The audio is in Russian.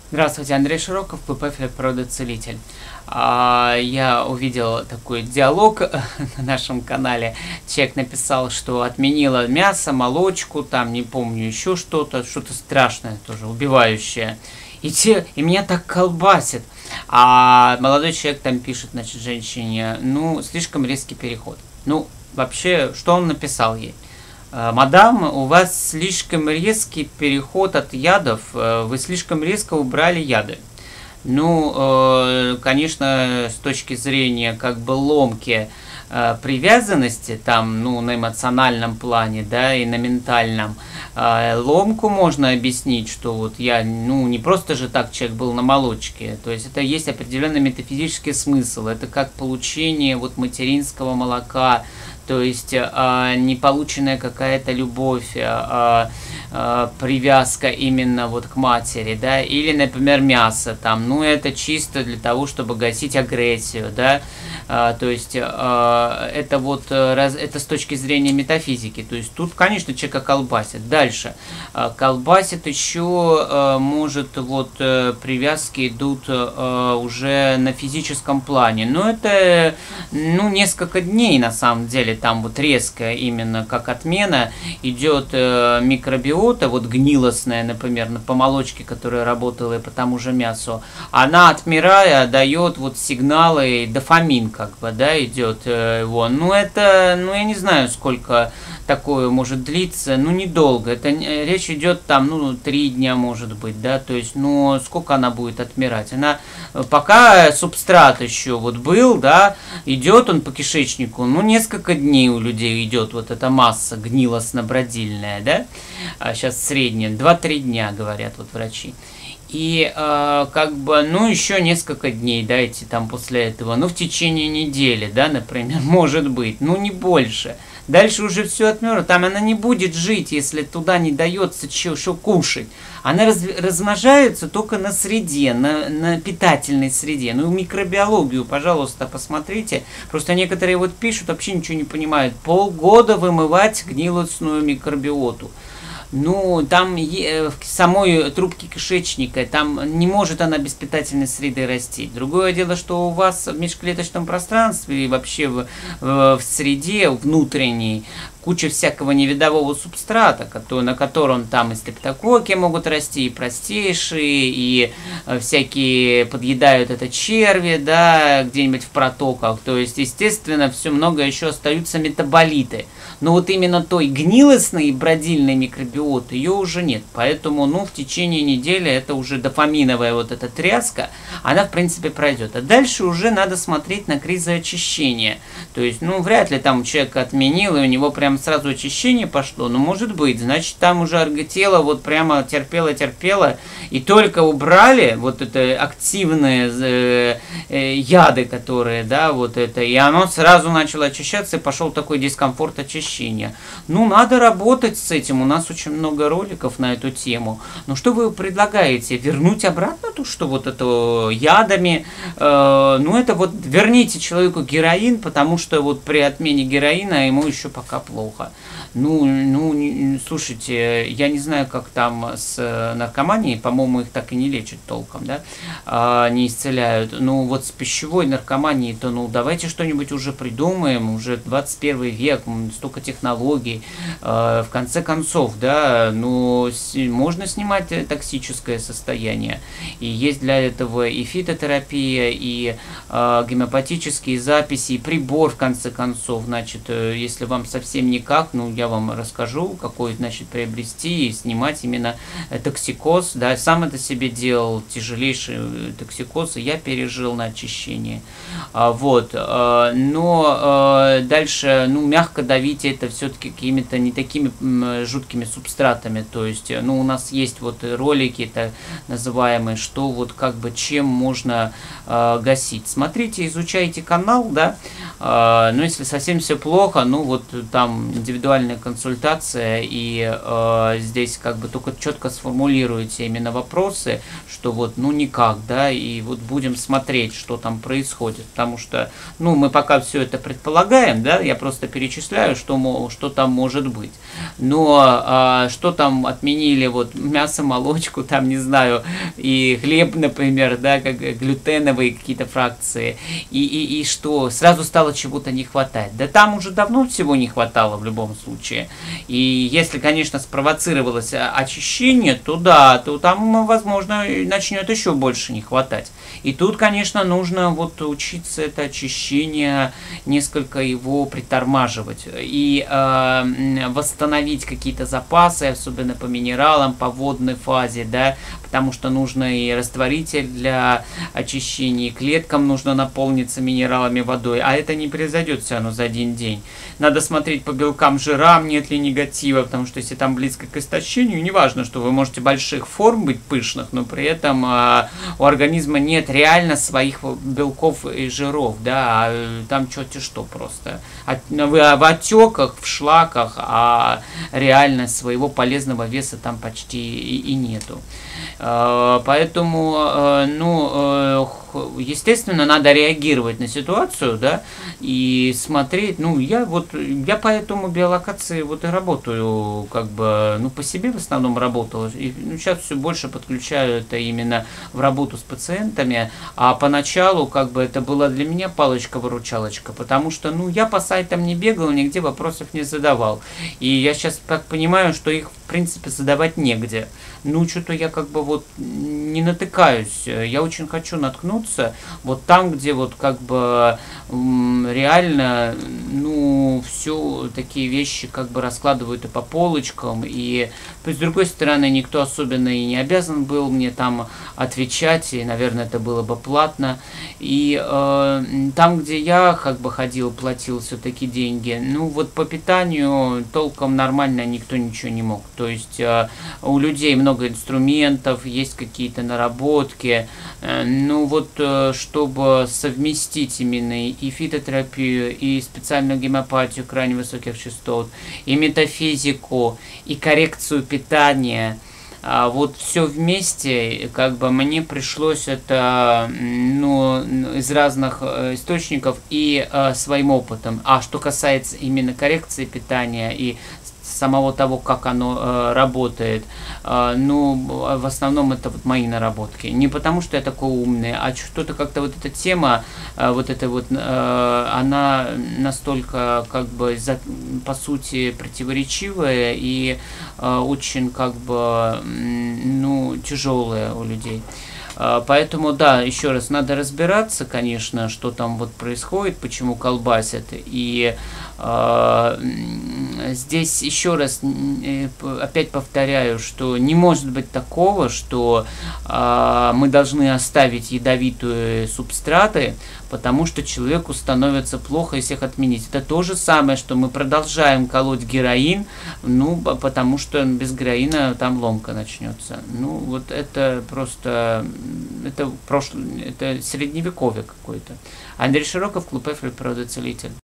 Здравствуйте, Андрей Широков, ПП «Природоцелитель». Я увидел такой диалог на нашем канале. Человек написал, что отменила мясо, молочку, там, не помню, еще что-то страшное тоже, убивающее. И меня так колбасит. А молодой человек там пишет, значит, женщине, ну, слишком резкий переход. Ну, вообще, что он написал ей? Мадам, у вас слишком резкий переход от ядов, вы слишком резко убрали яды. Ну, конечно, с точки зрения как бы ломки привязанности, там, ну, на эмоциональном плане, да, и на ментальном, ломку можно объяснить, что вот я, ну, не просто же так человек был на молочке, то есть это есть определенный метафизический смысл, это как получение вот материнского молока, то есть не полученная какая-то любовь, привязка именно вот к матери, да, или, например, мясо, там, ну, это чисто для того, чтобы гасить агрессию, да, то есть это вот, это с точки зрения метафизики, то есть тут, конечно, человека колбасит. Дальше, колбасит еще, может, вот, привязки идут уже на физическом плане, но это, ну, несколько дней, на самом деле, там вот резко именно как отмена идет микробиота, вот гнилостная, например, по молочке, которая работала и по тому же мясу, она, отмирая, дает вот сигналы, дофамин как бы, да, идет его. Ну, это, ну, я не знаю, сколько такое может длиться, ну, недолго. Это речь идет там, ну, 3 дня, может быть, да, то есть, ну, сколько она будет отмирать? Она, пока субстрат еще вот был, да, идет он по кишечнику, ну, несколько дней у людей идет вот эта масса гнилостно-бродильная, да, сейчас средняя, 2-3 дня, говорят вот врачи. И как бы, ну, еще несколько дней, дайте там после этого, ну, в течение недели, да, например, может быть, ну, не больше. Дальше уже все отмерло, там она не будет жить, если туда не дается что кушать. Она размножается только на среде, на питательной среде. Ну, микробиологию, пожалуйста, посмотрите. Просто некоторые вот пишут, вообще ничего не понимают. Полгода вымывать гнилостную микробиоту. Ну, там в самой трубке кишечника, там не может она без питательной среды расти. Другое дело, что у вас в межклеточном пространстве и вообще в среде внутренней куча всякого невидового субстрата, на котором там и стрептококки могут расти, и простейшие, и всякие подъедают это черви, да, где-нибудь в протоках. То есть, естественно, все много еще остаются метаболиты. Но вот именно той гнилостной и бродильной микробиоты ее уже нет. Поэтому, ну, в течение недели это уже дофаминовая вот эта тряска, она, в принципе, пройдет. А дальше уже надо смотреть на кризоочищение. То есть, ну, вряд ли там человек отменил, и у него прям сразу очищение пошло. Ну, может быть, значит, там уже тело вот прямо терпело, и только убрали вот это активные яды, которые, да, вот это, и оно сразу начало очищаться, и пошел такой дискомфорт очищения. Ну, надо работать с этим. У нас очень много роликов на эту тему. Но что вы предлагаете? Вернуть обратно то, что вот это ядами? Ну, это вот верните человеку героин, потому что вот при отмене героина ему еще пока плохо. Ну, слушайте, я не знаю, как там с наркоманией, по-моему, их так и не лечат толком, да, не исцеляют. Ну, вот с пищевой наркоманией-то, ну, давайте что-нибудь уже придумаем, уже 21 век, столько технологий, в конце концов, да, ну, можно снимать токсическое состояние, и есть для этого и фитотерапия, и гомеопатические записи, и прибор, в конце концов, значит, если вам совсем никак, ну, я вам расскажу, какой, значит, приобрести и снимать именно токсикоз, да, сам это себе делал, тяжелейший токсикоз, и я пережил на очищении, вот, но дальше, ну, мягко давить это все-таки какими-то не такими жуткими субстратами, то есть, ну, у нас есть вот ролики, так называемые, что вот как бы чем можно гасить. Смотрите, изучайте канал, да, но если совсем все плохо, ну, вот там индивидуальная индивидуальная консультация, и здесь как бы только четко сформулируете именно вопросы, что вот, ну никак, да, и вот будем смотреть, что там происходит, потому что, ну, мы пока все это предполагаем, да, я просто перечисляю, что там может быть, но что там отменили, вот, мясо, молочку, там, не знаю, и хлеб, например, да, как глютеновые какие-то фракции, и что, сразу стало чего-то не хватать, да там уже давно всего не хватало в любом случае, и если, конечно, спровоцировалось очищение, то да, то там, возможно, начнет еще больше не хватать. И тут, конечно, нужно вот учиться это очищение, несколько его притормаживать и восстановить какие-то запасы, особенно по минералам, по водной фазе, да, потому что нужно и растворитель для очищения, и клеткам нужно наполниться минералами, водой, а это не произойдет все равно за один день. Надо смотреть по белкам, жирам, нет ли негатива, потому что если там близко к истощению, неважно, что вы можете больших форм быть пышных, но при этом у организма нет реально своих белков и жиров, да, а там черти что просто. Вы в отеках, в шлаках, а реально своего полезного веса там почти и нету. Поэтому, ну, естественно, надо реагировать на ситуацию, да, и смотреть, ну, я поэтому биолокации вот и работаю, как бы, ну, по себе в основном работал, и, ну, сейчас все больше подключаю это именно в работу с пациентами, а поначалу, как бы, это была для меня палочка-выручалочка, потому что, ну, я по сайтам не бегал, нигде вопросов не задавал, и я сейчас так понимаю, что их, в принципе, задавать негде. Ну, что-то я как бы вот не натыкаюсь. Я очень хочу наткнуться вот там, где вот как бы реально, ну, все такие вещи как бы раскладывают и по полочкам, и с другой стороны, никто особенно и не обязан был мне там отвечать, и, наверное, это было бы платно. И там, где я как бы ходил, платил все-таки деньги, ну, вот по питанию толком нормально никто ничего не мог. То есть у людей много инструментов, есть какие-то наработки, ну вот чтобы совместить именно и фитотерапию, и специальную гомеопатию крайне высоких частот, и метафизику, и коррекцию питания, вот все вместе, как бы мне пришлось это, ну, из разных источников и своим опытом. А что касается именно коррекции питания и самого того, как оно работает, ну, в основном это вот мои наработки. Не потому, что я такой умный, а что-то как-то вот эта тема, вот эта вот, она настолько, как бы, по сути, противоречивая и очень, как бы, ну, тяжелая у людей. Поэтому, да, еще раз, надо разбираться, конечно, что там вот происходит, почему колбасят. И здесь еще раз опять повторяю, что не может быть такого, что мы должны оставить ядовитые субстраты, потому что человеку становится плохо, если их отменить. Это то же самое, что мы продолжаем колоть героин, ну, потому что без героина там ломка начнется. Ну, вот это просто, это средневековье какое-то. Андрей Широков, Клуб F, природоцелитель.